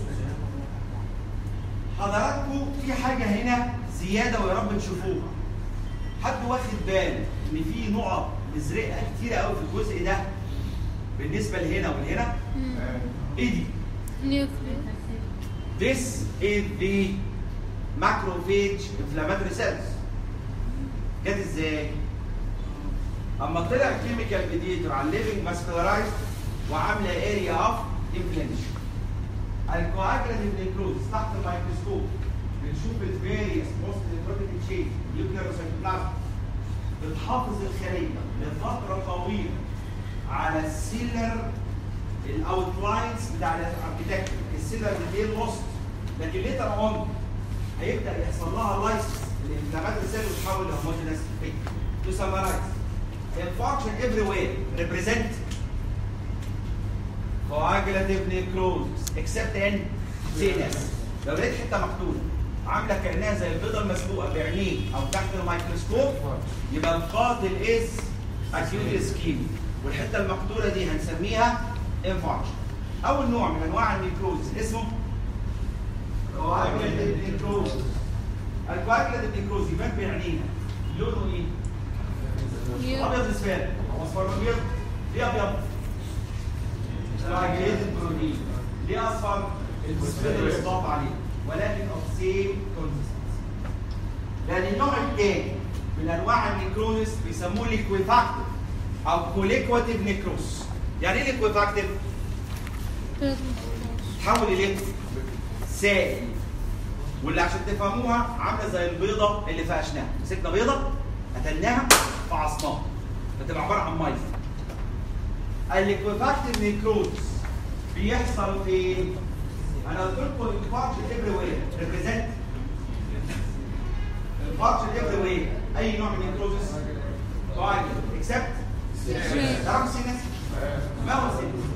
حضراتكم في حاجه هنا زياده ويا رب تشوفوها. حد واخد بال ان في نقط مزرقه كتيره قوي في الجزء ده بالنسبه لهنا ولهنا؟ ايه دي؟ نيوكليس. This is the macrophage inflammatory cells. جت ازاي؟ اما طلع كيميكال ميديتور على الليفنج ماسكولارايز وعامله اريا اوف انفلاميشن. الكواجولانت نيكروز تحت الميكروسكوب بنشوف الفيريوس بوست نيكروتيك تشين نيوكليير وسيتوبلازم بتحافظ الخليه لفتره طويله على السيلر الاوتلاينز بتاع الاركتكتشر. السيلر ديتيل لوست، لكن ليتر اون هيبدا يحصل لها لايسيس الانفلاماتوري سيل وتحول لهوموجينس فيك. تو سمرايز infarction everywhere represent coagulative necrosis except in سي ان اس. لو لقيت حته مقتوله عامله كانها زي البيضه المسلوقه بعينيك او تحت الميكروسكوب يبقى القاتل از acute ischemia، والحته المقتوله دي هنسميها infarction. اول نوع من انواع النيكروز اسمه coagulative necrosis. الكواجولانت نيكروز يبان بعينينا لونه ايه؟ ابيض اسفل او اصفر ابيض. ليه ابيض؟ coagulated بروتين. ليه اصفر؟ الفوسفات اللي اضاف عليه، ولكن اوف سيم كونسستنسي. لان النوع الثاني من انواع النيكروزس بيسموه ليكويفاكتيف او كوليكواتيف نيكروز. يعني ايه ليكويفاكتيف؟ تحول اليه سائل، واللي عشان تفهموها عامله زي البيضه اللي فقشناها. مسكنا بيضه قتلناها فعصناها فتبقى عباره عن ميه. الليكويفاكتيف نيكروز بيحصل فين؟ انا قلت لكم الانفاركشن افري وير ريبريزنت الانفاركشن افري وير. اي نوع من النيكروزس؟ طيب اكسبت تعرفوا السينس؟ ما هو السينس؟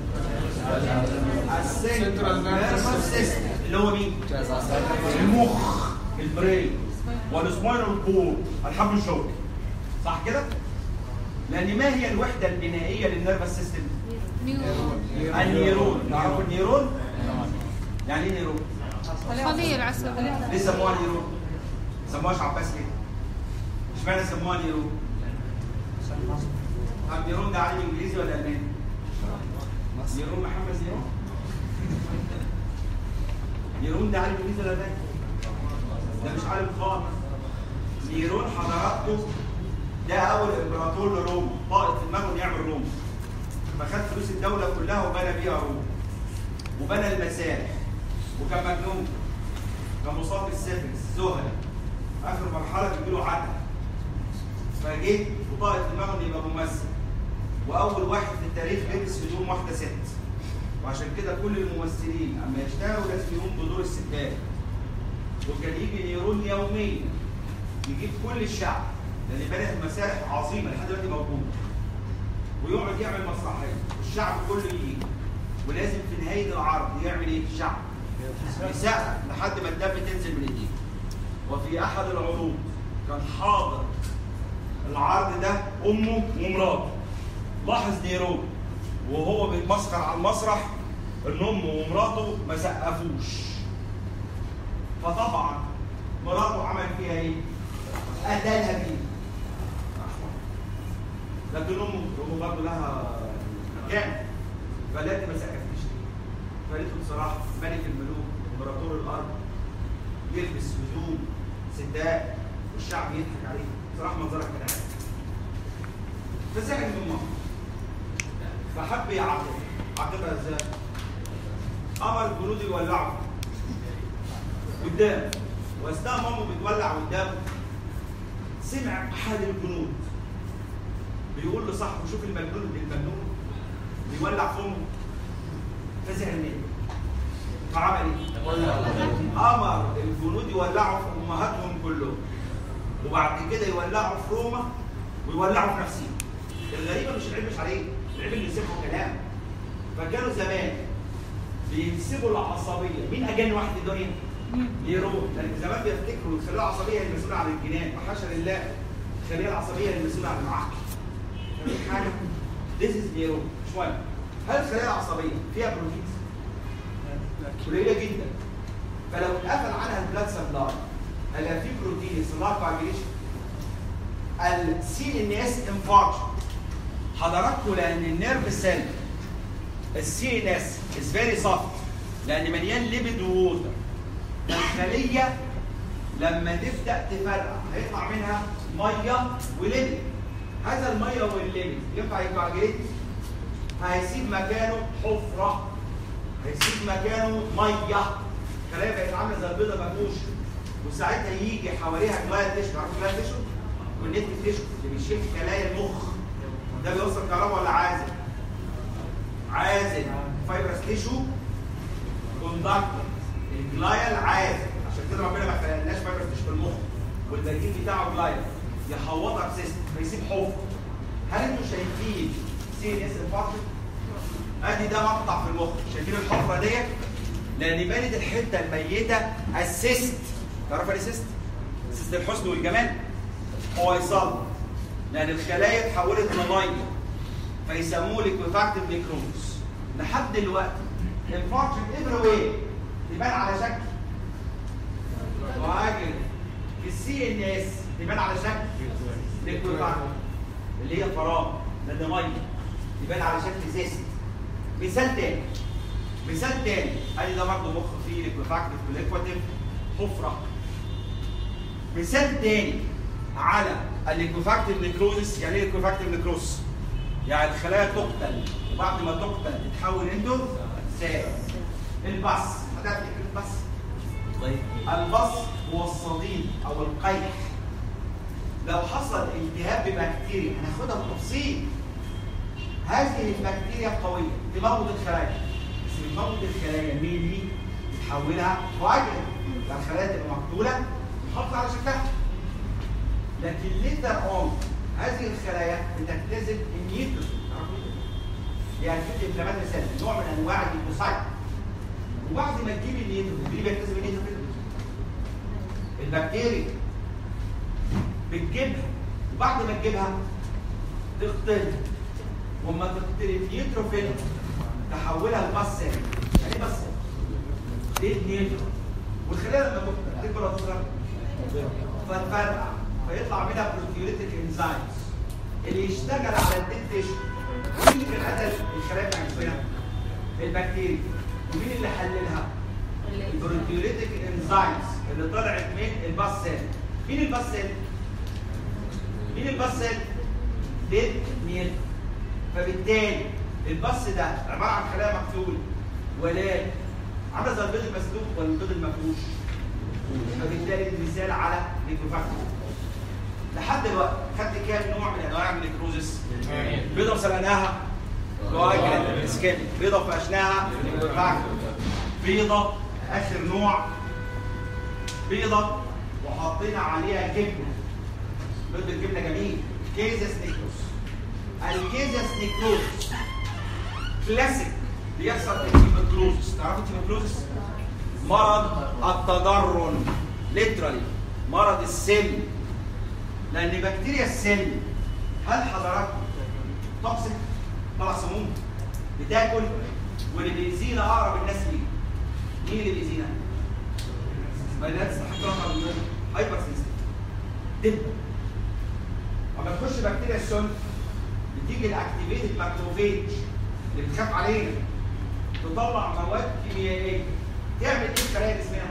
السنترال نيرفس سيستم اللي هو مين؟ المخ، البرين والسباينال كورد، الحبل الشوكي. صح كده؟ لان ما هي الوحده البنائيه للنيرفس سيستم؟ النيرون. تعرفوا النيرون؟ يعني ايه نيرون؟ الخلية العصبية. ليه سموها نيرون؟ ما سموهاش عباس ليه؟ اشمعنى سموها نيرون؟ طب نيرون ده عالم انجليزي ولا الماني؟ نيرون محمد نيرون؟ نيرون ده عالم انجليزي ولا الماني؟ ده مش عالم خالص. نيرون حضراتكم ده اول امبراطور لروما، قائد في دماغه انه يعمل روما. فخد فلوس الدوله كلها وبنى بيها روما. وبنى المسارح. وكان مجنون. كان مصاب بالسيفلس، زهري. اخر مرحله بيجيله عته. فجه وطاقت دماغه انه يبقى ممثل. واول واحد في التاريخ لبس هدوم واحده ست. وعشان كده كل الممثلين اما يشتغلوا لازم يقوموا بدور الستات. وكان يجي نيرون يوميا يجيب كل الشعب، لان بنى مسارح عظيمه لحد دلوقتي موجوده. ويقعد يعمل مسرحيه والشعب كله يجي. ولازم في نهايه العرض يعمل ايه الشعب؟ يسقف لحد ما الدم تنزل من ايديه. وفي احد العروض كان حاضر العرض ده امه ومراته. لاحظ نيرون وهو بيتمسخر على المسرح ان امه ومراته ما سقفوش. فطبعا مراته عمل فيها ايه؟ قتلها بيه. لكن امه امه برضه لها كام؟ فلاتي ما سقفتش. فقالت له بصراحه ملك الملوك امبراطور الارض يلبس هدوم ستات والشعب يضحك عليه، بصراحه منظرك كان عادي. فزعل من ماما فحب يعاقبها، عاقبها ازاي؟ امر الجنود يولعوا قدامه، واثناء ماما بتولع قدامه سمع احد الجنود بيقول لصاحبه شوف المجنون المجنون بيولع في امه. فزعل منه فعمل ايه؟ امر الجنود يولعوا في امهاتهم كلهم، وبعد كده يولعوا في روما ويولعوا في نفسهم. الغريبه مش العيب مش عليه، العيب اللي يسيبوا كلام. فكانوا زمان بينسبوا العصبيه، مين اجن واحد في الدنيا؟ نيرون، لان زمان بيفتكروا الخليه العصبيه هي المسؤوله عن الجنان، وحاشا لله الخليه العصبيه هي المسؤوله عن العقل. فاهم حاجه؟ This is نيرون. مش مهم. هل الخليه العصبيه فيها بروتينز؟ قليله جدا. فلو اتقفل عنها البلاد سبلاي هل في بروتين يحصل لها كواجيليشن؟ السي ان اس انفاركشن. حضراتكم لان النيرف سيل السي ان اس از فيري سوفت لان مليان ليبيد ووتر. الخليه لما تبدا تفرقع هيطلع منها ميه وليبيد. هذا الميه والليبيد ينفع يكواجيليت؟ هيسيب مكانه حفره، هيسيب مكانه ميه. الخلايا بقت عامله زي البيضه مفروشه، وساعتها يجي حواليها جلايا تيشو. عارف جلايا تيشو؟ والنيتف تيشو اللي بيشيل خلايا المخ. ده بيوصل كهرباء ولا عازل؟ عازل. فايبرس تيشو كوندكتور. الجلايا العازل، عشان كده ربنا ما خلقناش فايبرس تيشو في المخ والباقيين بتاعه جلايا يحوطها بسيستم فيسيب حفره. هل انتوا شايفين سي ان اس انفاركشن؟ ادي ده مقطع في المخ، شايفين الحفره ديت؟ لان بانت الحته الميته السيست. تعرف ايه سيست؟ سيست الحسن والجمال. هو يصلي لان الخلايا اتحولت لميه فيسموه ليكويفاكتيف نيكروز. لحد دلوقتي انفاركشن ايفري وير يبان على شكل وعاجل. في السي ان اس يبان على شكل ليكويفاكتيف اللي هي فراغ لان ميه، يبان على شكل سيست. مثال تاني مثال تاني ادي ده برضه مخ فيه ليكويفاكتيف وليكواتيف حفره. مثال تاني على الليكويفاكتيف نيكروزس. يعني ايه ليكويفاكتيف نيكروزس؟ يعني الخلايا تقتل وبعد ما تقتل تتحول انتو سائل. البص، هتعرف ايه البص؟ البص هو الصديد او القيح. لو حصل التهاب ببكتيريا هناخدها بالتفصيل. هذه البكتيريا قويه تموت الخلايا، بس بتموت الخلايا ميلي تحولها كواجلنت. يعني الخلايا تبقى مقتوله تحافظ على شكلها. لكن ليتر اون هذه الخلايا بتختزل النيوتروفيل. يعني في انفلامات مثلا نوع من انواع الليكوسايت. وبعد ما تجيب النيوتروفيل ليه بيختزل النيوتروفيل؟ البكتيريا بتجيبها وبعد ما تجيبها تقتلها. وما تقتل النيوتروفيل تحولها لبص سام. يعني ايه بص سام؟ دي نيوتروفيل. والخلايا لما تكبر تكبر وتصغر فتفرقع فيطلع منها بروتيوليتيك انزايمز اللي يشتغل على الديد تيشو. مين اللي كان قتل الخلايا بتاعت الجسم؟ البكتيريا. ومين اللي حللها؟ البروتيوليتيك انزايمز اللي طلعت من الباس سيل. مين الباس سيل؟ مين الباس سيل؟ ديد نيل. فبالتالي الباس ده عباره عن خلايا مقتوله ولكن عامله زي البيض المسلوق ولا البيض المفروش. فبالتالي المثال على ليكوفاكتور. لحد دلوقتي خدت كام نوع من انواع النيكروزس؟ بيضه وسلقناها كواجلنت سكين، بيضه وفقشناها ليكوفاكتور، بيضه اخر نوع بيضه وحطينا عليها جبنه. بيض الجبنه جميل. كيزس نيكروز. الكيزس نيكروز كلاسيك بيحصل في التيبوكلوزس. تعرفوا التيبوكلوزس؟ مرض التضرن ليترالي، مرض السل. لان بكتيريا السل هل حضراتكم توكسيك؟ طلع سموم بتاكل. واللي بيأذينا اقرب الناس ليه. مين اللي بيأذينا؟ ما الناس تستحق رقم منهم هايبر سنسيتيف. دب لما تخش بكتيريا السل بتيجي الاكتيفيتد ماكروفيج اللي بتخاف علينا تطلع مواد كيميائيه تعمل ايه الخلايا جسمها؟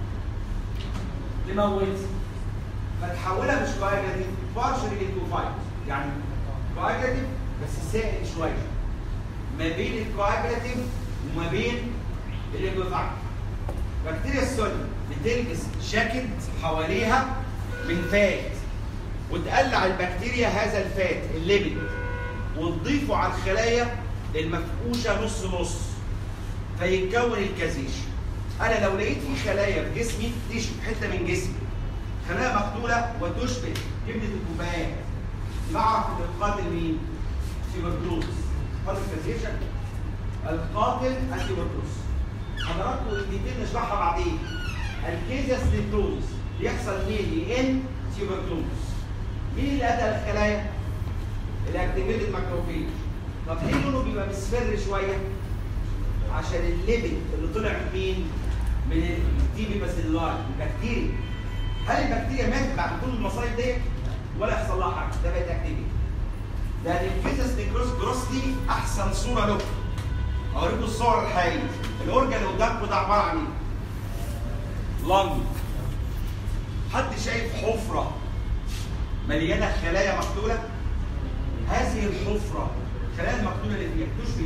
تموتها فتحولها مش كواجلاتيف بارشلي ليكوفايد يعني كواجلاتيف بس سائل شويه ما بين الكواجلاتيف وما بين الليكوفايد. بكتيريا السل بتلبس جاكيت حواليها من فات وتقلع البكتيريا هذا الفات الليبيد وتضيفه على الخلايا المفقوشه نص نص فيتكون الكازيش. انا لو لقيت في خلايا في جسمي تيشو حته من جسمي خلايا مقتوله وتشبه جبنه الكوبايات بعرف ان القاتل مين؟ تيوبركلوز. قاتل الكازيشن القاتل التيوبركلوز. حضراتكم الاثنين نشرحها بعدين. الكيزياس نيكروز بيحصل ميلي ان تيوبركلوز. مين اللي قتل الخلايا؟ الاكتيفيتد ماكروفيج. طب ليه لونه بيبقى مصفر شويه؟ عشان الليبيد اللي طلع من مين؟ من التي بي باسيلاي البكتيريا. هل البكتيريا ماتت بعد كل المصايب ديت؟ ولا يحصل لها حاجه، ده بقت اكتيفيتي. لان الكيزياس نيكروز جروسلي احسن صوره له. اوريكم الصور الحقيقيه. الاورجن اللي قدامكم ده عباره عن ايه؟ لنج. حد شايف حفره مليانه خلايا مقتوله؟ هذه الحفره الخلايا المقتوله اللي فيها تشبه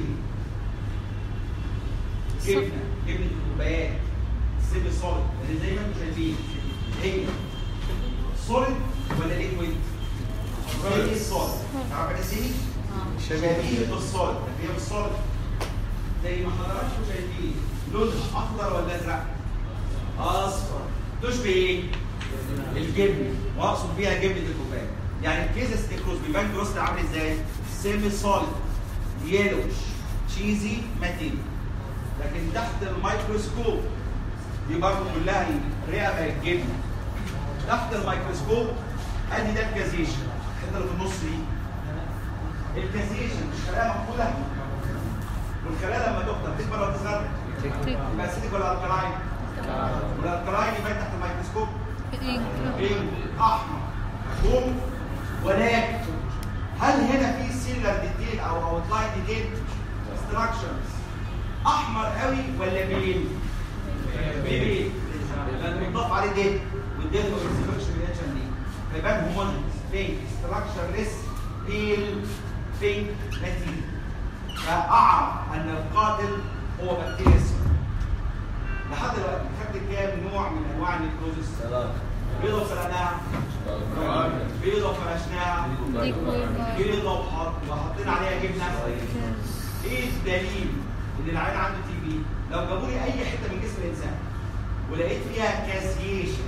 ايه؟ جبنه، جبنه الكوبايات، السيمي سوليد اللي زي ما انتم شايفين. هي سوليد ولا ليكويد؟ هي السوليد. تعرف انا سيمي؟ شبيهه بالسوليد، هي بالسوليد. زي ما حضراتكم شايفين لونها اخضر ولا ازرق؟ اصفر. تشبه ايه؟ الجبنه، واقصد بيها جبنه الكوبايه. يعني الكيزياس نيكروز بيبان جروسلي عامل ازاي؟ سيمي سوليد، يلوش، تشيزي، ماتين. لكن تحت الميكروسكوب دي برضه كلها الرئه بقت جبنه. تحت الميكروسكوب ادي ده الكازيشن، الحته اللي في النص دي. الكازيشن مش خلايا مقفوله؟ والخلايا لما تكتر تكبر ولا تصغر؟ يبقى اسيدك ولا الكلاين؟ ولا الكلاين يبان تحت الميكروسكوب؟ ايه؟ احمر بوم. ولكن هل هنا في سيلر ديتيل او اوتلاين ديتيل؟ ستراكشرز احمر قوي ولا بيل؟ بيل. لان بيضاف عليه ديت والديت ما بيسيبكش الرياكشن دي فيبان هوموجينس بينك ستراكشر ليس بيل بينك ماتيريال. فاعرف ان القاتل هو بكتيريا السل. لحد دلوقتي خدت كام نوع من انواع النيكروزس؟ ثلاثة. بيضة وسلقناها، بيضة وفرشناها، بيضة وحطينا عليها جبنة. ايه الدليل ان العيان عنده تي بي؟ لو جابوا لي اي حته من جسم الانسان ولقيت فيها كاسيشن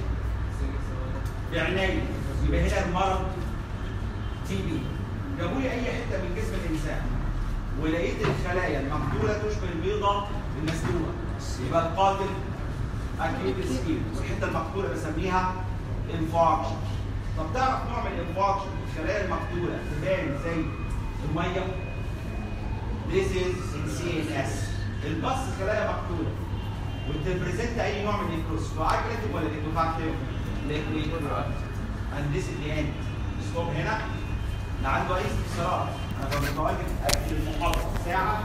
بعيني يبقى هنا المرض تي بي. جابوا لي اي حته من جسم الانسان ولقيت الخلايا المقتوله تشبه البيضه المسلوقه يبقى القاتل اكيد سكين. والحته المقتوله بسميها انفاركشن. طب تعرف نوع من الانفاركشن الخلايا المقتوله تبان زي الميه؟ This is in سي إن إس. البص خلايا مقتوله وتبريزنت اي نوع من النيكروز كواجلاتيف ولا ليكوفاكتيف؟ ليكويد. and this is the end. ستوب هنا. اللي عنده اي استفسارات انا ببقى متواجد قبل المحاضره ساعه